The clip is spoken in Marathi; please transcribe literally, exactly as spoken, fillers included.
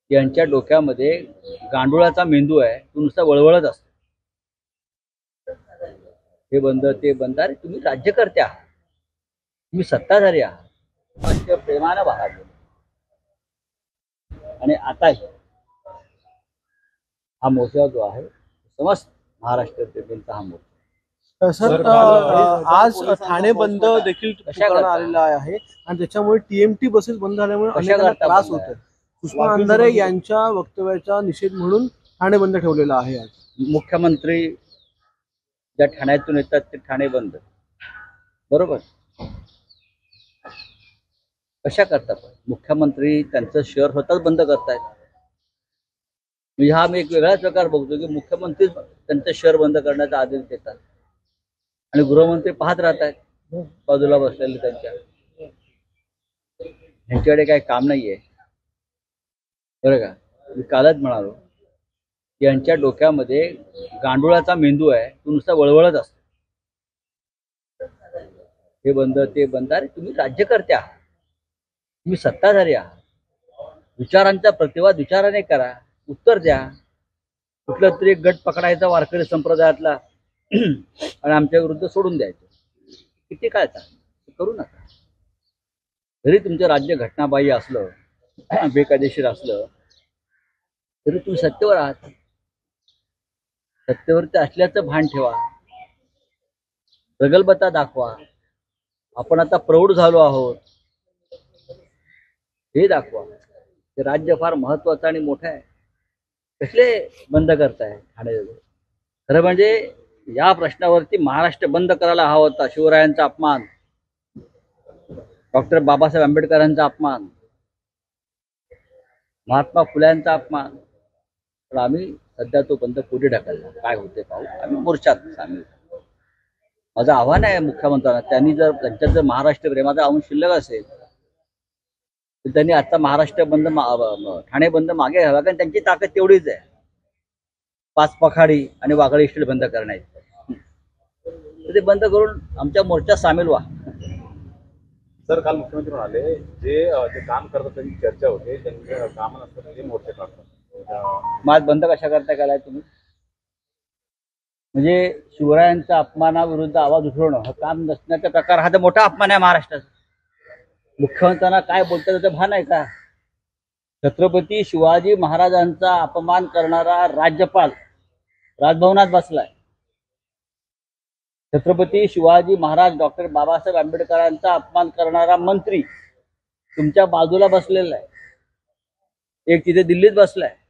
यांच्या डोक्यामध्ये गांडुळाचा मेंदू आहे, तो नुसता वळवळत असतो. हे बंद ते बंद. अरे तुम्ही राज्यकर्ते आहात, तुम्ही सत्ताधारी आहात, अशा प्रेमानं वागा. आणि आताही हा मोर्चा जो आहे समस्त महाराष्ट्राचा हा मोर्चा. सर आज ठाणे बंद देखील पुकारण्यात आलेला आहे आणि त्याच्यामुळे टीएमटी बसेस बंद झाल्यामुळे अनेकांना त्रास होत आहे. सुषमा अंधारे यांच्या वक्तव्याचा निषेध म्हणून ठाणे बंद ठेवलेला आहे. आज मुख्यमंत्री ज्या ठाण्यातून येतात ते ठाणे बंद, बरोबर. कशा करतात मुख्यमंत्री? त्यांचं शहर स्वतःच बंद करतायत. म्हणजे हा मी एक वेगळाच प्रकार बघतो की मुख्यमंत्री त्यांचं शहर बंद करण्याचा आदेश देतात आणि गृहमंत्री पाहत राहतात बाजूला बसलेले. त्यांच्या ह्यांच्याकडे काही काम नाहीये, बरं का. मी कालच म्हणालो की यांच्या डोक्यामध्ये गांडुळाचा मेंदू आहे, तो नुसता वळवळत असतो. हे बंद ते बंद. अरे तुम्ही राज्यकर्ते आहात, तुम्ही सत्ताधारी आहात. विचारांचा प्रतिवाद विचाराने करा, उत्तर द्या. कुठलं तरी एक गट पकडायचा वारकरी संप्रदायातला आणि आमच्या विरुद्ध सोडून द्यायचं, किती काय करू नका. जरी तुमचं राज्य घटनाबाह्य असलं, बेकायदेशीर असलं, तरी तुम्ही सत्तेवर आहात. सत्तेवरती असल्याचं भान ठेवा, प्रगल्भता दाखवा. आपण आता प्रौढ झालो आहोत हे दाखवा. हे राज्य फार महत्वाचं आणि मोठं आहे. कसले बंद करताय ठाणे? खरं म्हणजे या प्रश्नावरती महाराष्ट्र बंद करायला हवा होता. शिवरायांचा अपमान, डॉक्टर बाबासाहेब आंबेडकरांचा अपमान, महात्मा फुल्यांचा अपमान. पण आम्ही सध्या तो बंद पुढे ढकलला. काय होते पाहू. आम्ही मोर्चात सामील. माझं आव्हान आहे मुख्यमंत्र्यांना, त्यांनी जर त्यांच्यात जर महाराष्ट्र प्रेमाचा अंश शिल्लक असेल तर त्यांनी आता महाराष्ट्र बंद ठाणे बंद मागे घ्यावा. कारण त्यांची ताकद तेवढीच आहे, पाच पखाडी आणि वाघळी स्टील बंद करण्याची. तर ते बंद करून आमच्या मोर्चात सामील व्हा. सर काल मुख्यमंत्री म्हणाले जे जे काम करतात त्यांची चर्चा होते, त्यांच्या काम नसतं ते मोर्चे काढतात. मग बंद कशा करता केलाय तुम्ही? म्हणजे शिवरायांच्या अपमानाविरुद्ध आवाज उठवणं हा काम नसण्याचा प्रकार, हा तर मोठा अपमान आहे महाराष्ट्राचा. मुख्यमंत्र्यांना काय बोलतात त्याचं भान आहे का? छत्रपती शिवाजी महाराजांचा अपमान करणारा राज्यपाल राजभवनात बसलाय. छत्रपती शिवाजी महाराज डॉक्टर बाबासाहेब आंबेडकरांचा अपमान करणारा मंत्री तुमच्या बाजूला बसलेला आहे. एक तिथे दिल्लीत बसलाय.